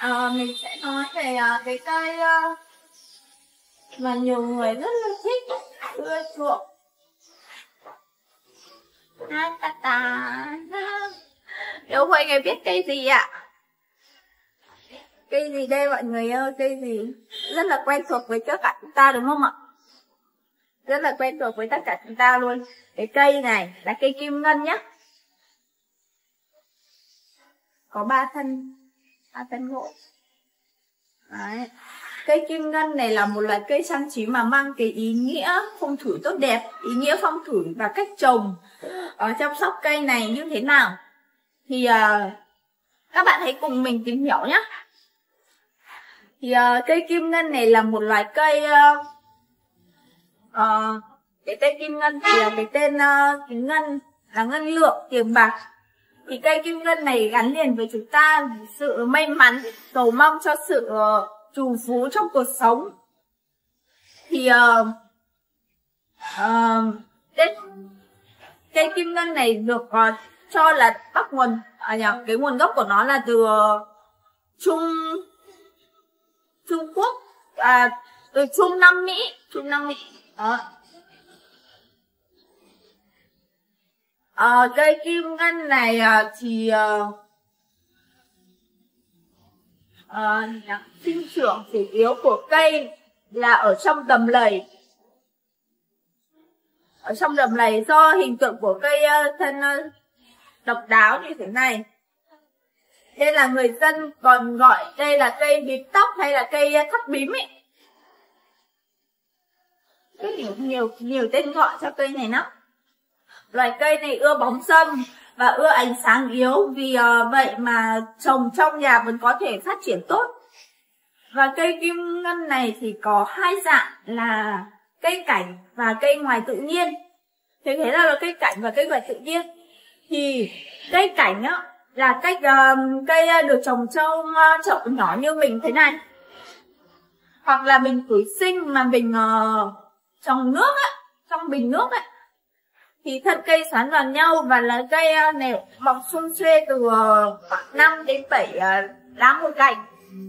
Mình sẽ nói về cái cây mà nhiều người rất là thích, ưa chuộng. Đố Huệ người biết cây gì ạ? Cây gì đây mọi người ơi? Cây gì? Rất là quen thuộc với tất cả chúng ta đúng không ạ? Rất là quen thuộc với tất cả chúng ta luôn. Cái cây này là cây kim ngân nhé. Có 3 thân gỗ. Đấy. Cây kim ngân này là một loại cây trang trí mà mang cái ý nghĩa phong thủy tốt đẹp, ý nghĩa phong thủy và cách trồng, chăm sóc cây này như thế nào thì các bạn hãy cùng mình tìm hiểu nhé. Thì cây kim ngân này là một loại cây, cái tên kim ngân thì là cái tên kim ngân là ngân lượng, tiền bạc. Thì cây kim ngân này gắn liền với chúng ta sự may mắn, cầu mong cho sự trù phú trong cuộc sống. Thì cây kim ngân này được cho là bắt nguồn, cái nguồn gốc của nó là từ Trung Quốc, từ Trung Nam Mỹ. Đó. Cây kim ngân này thì sinh trưởng chủ yếu của cây là ở trong đầm lầy. Ở trong đầm lầy do hình tượng của cây thân độc đáo như thế này, nên là người dân còn gọi đây là cây bím tóc hay là cây thắt bím ấy. Rất nhiều tên gọi cho cây này lắm. Loài cây này ưa bóng râm và ưa ánh sáng yếu, vì vậy mà trồng trong nhà vẫn có thể phát triển tốt. Và cây kim ngân này thì có 2 dạng là cây cảnh và cây ngoài tự nhiên. Thế là cây cảnh và cây ngoài tự nhiên. Thì cây cảnh á là cây được trồng trong chậu nhỏ như mình thế này, hoặc là mình thủy sinh mà mình trồng nước á, trong bình nước á, thì thân cây xoắn vào nhau và là cây này mọc sum xuê từ 5 đến 7 lá một cành.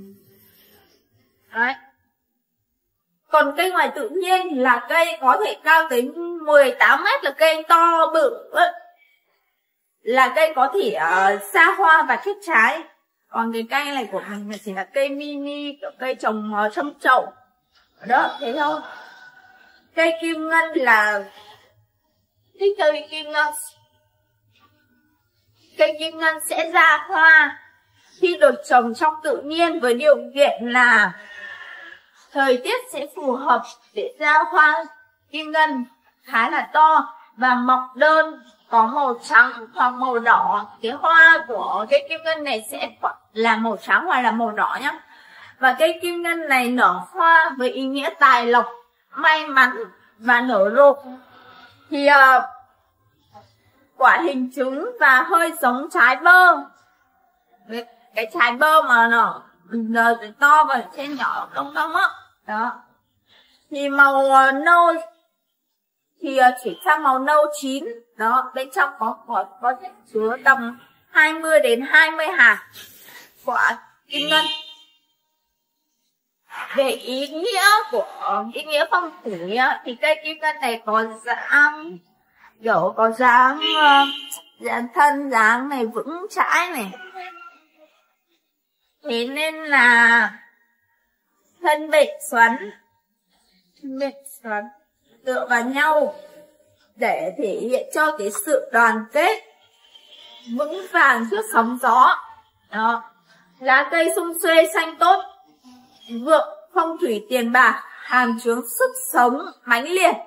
Đấy. Còn cây ngoài tự nhiên là cây có thể cao tới 18 mét, là cây to bự ấy. Là cây có thể xa hoa và kết trái. Còn cái cây này của mình chỉ là cây mini, kiểu cây trồng trong chậu. Đó, thế thôi. Cây kim ngân là thích cây kim ngân. Cây kim ngân sẽ ra hoa khi được trồng trong tự nhiên, với điều kiện là thời tiết sẽ phù hợp để ra hoa kim ngân khá là to và mọc đơn, có màu trắng hoặc màu đỏ. Cái hoa của cây kim ngân này sẽ là màu trắng hoặc là màu đỏ nhé. Và cây kim ngân này nở hoa với ý nghĩa tài lộc, may mắn và nở rộ. Thì quả hình trứng và hơi giống trái bơ. Cái trái bơ mà nó to và trên nhỏ đông đông á. Đó. Thì màu nâu thì chỉ sang màu nâu chín. Đó, bên trong có chứa tầm 20 đến 20 hạt quả kim ngân. Về ý nghĩa phong thủy thì cây kim ngân này có dáng kiểu có dáng thân dáng này vững chãi này. Thế nên là thân bệnh xoắn tựa vào nhau để thể hiện cho cái sự đoàn kết vững vàng trước sóng gió. Đó. Lá cây sum xuê xanh tốt, vượng phong thủy tiền bạc, hàm chứa sức sống mãnh liệt.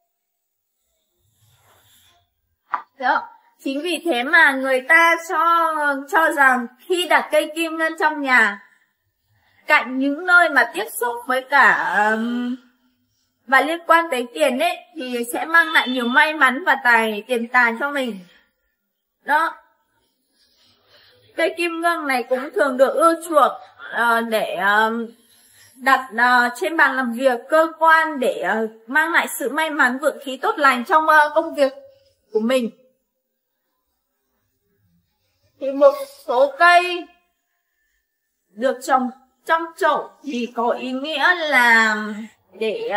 Đó. Chính vì thế mà người ta cho rằng khi đặt cây kim ngân trong nhà, cạnh những nơi mà tiếp xúc với cả và liên quan tới tiền ấy, thì sẽ mang lại nhiều may mắn và tiền tài cho mình. Đó. Cây kim ngân này cũng thường được ưa chuộng để đặt trên bàn làm việc, cơ quan, để mang lại sự may mắn, vượng khí tốt lành trong công việc của mình. Thì một số cây được trồng trong chậu thì có ý nghĩa là để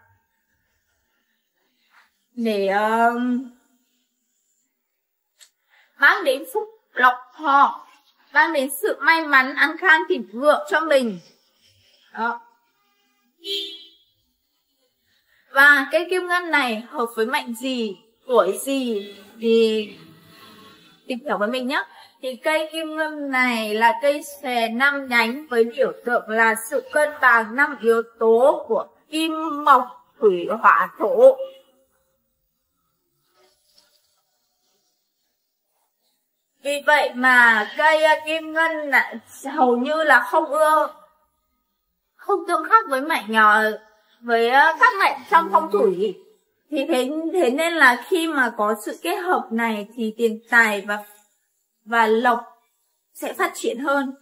mang đến phúc lộc thọ, mang đến sự may mắn an khang thịnh vượng cho mình. Đó. Và cây kim ngân này hợp với mệnh gì, tuổi gì thì tìm hiểu với mình nhé. Thì cây kim ngân này là cây xòe 5 nhánh với biểu tượng là sự cân bằng 5 yếu tố của kim, mộc, thủy, hỏa, thổ. Vì vậy mà cây kim ngân hầu như là không tương khắc với mệnh với các mệnh trong phong thủy. Thì thế nên là khi mà có sự kết hợp này thì tiền tài và lộc sẽ phát triển hơn.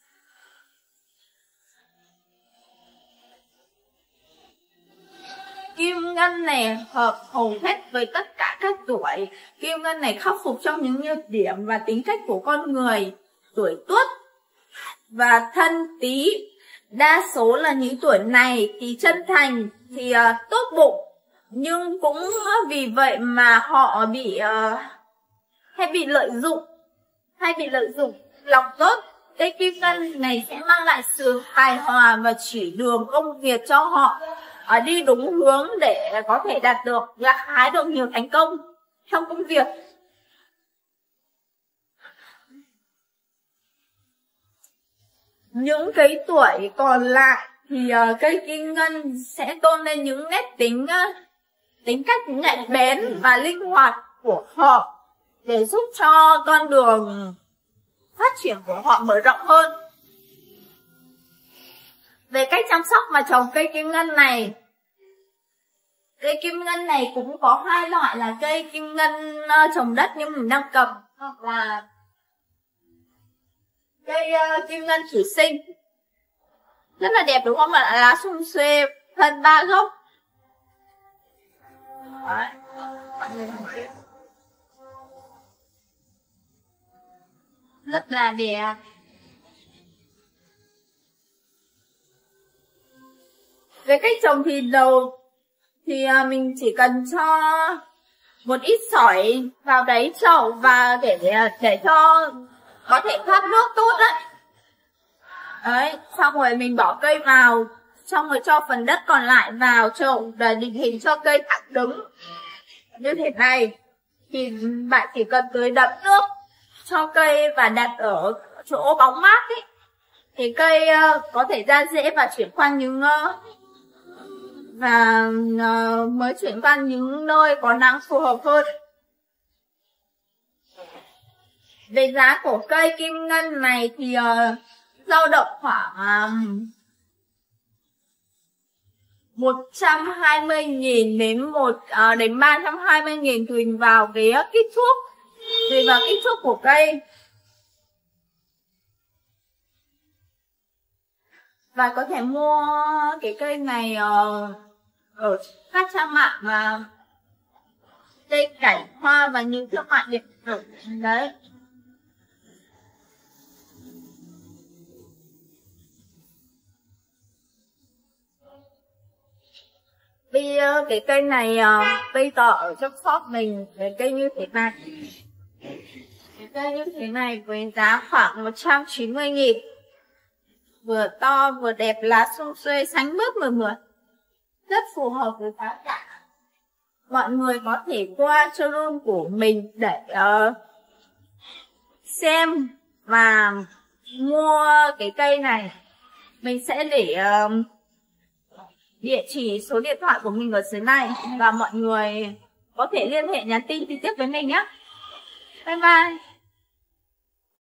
Kim ngân này hợp hầu hết với tất cả các tuổi. Kim ngân này khắc phục trong những nhược điểm và tính cách của con người. Tuổi Tuất và Thân Tý, đa số là những tuổi này thì chân thành, thì tốt bụng, nhưng cũng vì vậy mà họ hay bị lợi dụng lòng tốt. Cây kim ngân này sẽ mang lại sự hài hòa và chỉ đường công việc cho họ đi đúng hướng để có thể đạt được gặt hái được nhiều thành công trong công việc. Những cái tuổi còn lại thì cây kim ngân sẽ tôn lên những nét tính cách nhạy bén và linh hoạt của họ để giúp cho con đường phát triển của họ mở rộng hơn. Về cách chăm sóc mà trồng cây kim ngân này, cây kim ngân này cũng có hai loại là cây kim ngân trồng đất như mình đang cầm, hoặc là cây kim ngân thủy sinh. Rất là đẹp đúng không ạ? Lá sum xuê, thân 3 gốc. Đấy. Rất là đẹp. Về cách trồng thì mình chỉ cần cho một ít sỏi vào đáy chậu và để cho có thể thoát nước tốt đấy. Đấy, xong rồi mình bỏ cây vào, xong rồi cho phần đất còn lại vào chậu để định hình cho cây thẳng đứng như thế này. Thì bạn chỉ cần tưới đẫm nước cho cây và đặt ở chỗ bóng mát ấy, thì cây có thể ra rễ và chuyển qua mới chuyển qua những nơi có nắng phù hợp hơn. Về giá của cây kim ngân này thì dao động khoảng 120.000 đến 320.000 tùy vào cái kích thước của cây. Và có thể mua cái cây này ở các trang mạng và cây cảnh hoa và những thương mại điện tử đấy. Bây giờ cái cây này bây giờ ở trong shop mình cái cây như thế này. Cái cây như thế này với giá khoảng 190.000. Vừa to vừa đẹp, lá sum xuê xanh mướt mượt mượt, rất phù hợp với giá cả. Mọi người có thể qua showroom của mình để xem và mua cái cây này. Mình sẽ để địa chỉ, số điện thoại của mình ở dưới này và mọi người có thể liên hệ nhắn tin trực tiếp với mình nhé. Bye bye.